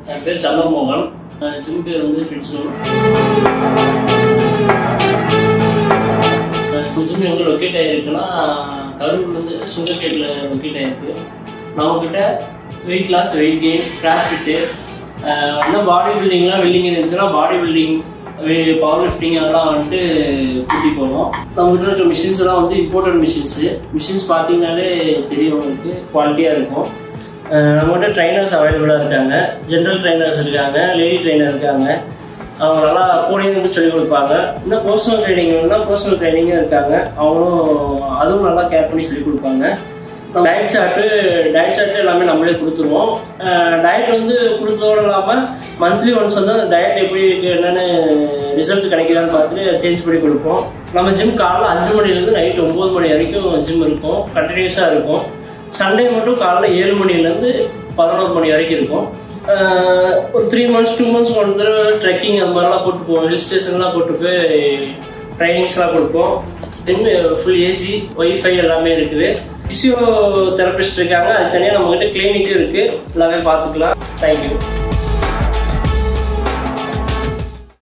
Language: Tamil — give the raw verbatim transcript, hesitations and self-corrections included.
என் பேர் சந்திரமோகன். ஜிம் பேர் வந்து Fitzone. ஜிம் எங்கே லொக்கேட் ஆகிருக்குன்னா கரூர் வந்து சுங்ககேட்டில் லொக்கேட் ஆகிருக்கு. நம்மக்கிட்ட weight loss, weight gain, crossfit, இன்னும் பாடி பில்டிங்லாம் வெல்டிங் இருந்துச்சுன்னா பாடி பில்டிங், பவர் லிஃப்டிங் அதெல்லாம் வந்துட்டு கூட்டி போவோம். நம்மகிட்ட இருக்க மிஷின்ஸ்லாம் வந்து இம்போர்ட்டட் மிஷின்ஸு. மிஷின்ஸ் பார்த்தீங்கன்னாலே தெரியும், உங்களுக்கு குவாலிட்டியாக இருக்கும். நம்மகிட்ட ட்ரைனர்ஸ் அவைலபிளாக இருக்காங்க. ஜென்ரல் ட்ரைனர்ஸ் இருக்காங்க, லேடி ட்ரைனர் இருக்காங்க. அவங்க நல்லா போடியும் வந்து சொல்லிக் கொடுப்பாங்க. இன்னும் பர்சனல் ட்ரைனிங் வேணும்னா பர்சனல் ட்ரைனிங்கும் இருக்காங்க. அவங்களும் அதுவும் நல்லா கேர் பண்ணி சொல்லிக் கொடுப்பாங்க. டயட் சார்ட்டு டயட் சார்ட்டு எல்லாமே நம்மளே கொடுத்துருவோம். டயட் வந்து கொடுத்ததோடு இல்லாமல் மந்த்லி ஒன்ஸ் வந்து அந்த டயட் எப்படி இருக்குது, என்னென்னு ரிசல்ட் கிடைக்குதான்னு பார்த்துட்டு சேஞ்ச் பண்ணி கொடுப்போம். நம்ம ஜிம் காலைல அஞ்சு மணிலேருந்து நைட் ஒம்பது மணி வரைக்கும் ஜிம் இருக்கும், கண்டினியூஸாக இருக்கும். சண்டே மட்டும் காலைல ஏழு மணிலேருந்து பதினோரு மணி வரைக்கும் இருக்கும். ஒரு three months two months one தடவை ட்ரெக்கிங் அந்த மாதிரிலாம் கூப்பிட்டு போவோம். ஹில் ஸ்டேஷன்லாம் கூப்பிட்டு போய் ட்ரைனிங்ஸ்லாம் கொடுப்போம். ஜிம் ஃபுல் ஏசி, ஒய்ஃபை எல்லாமே இருக்குது. பிசியோ தெரபிஸ்ட் இருக்காங்க. அது தனியாக நம்மகிட்ட கிளினிக்கும் இருக்குது. எல்லாமே பார்த்துக்கலாம். தேங்க்யூ.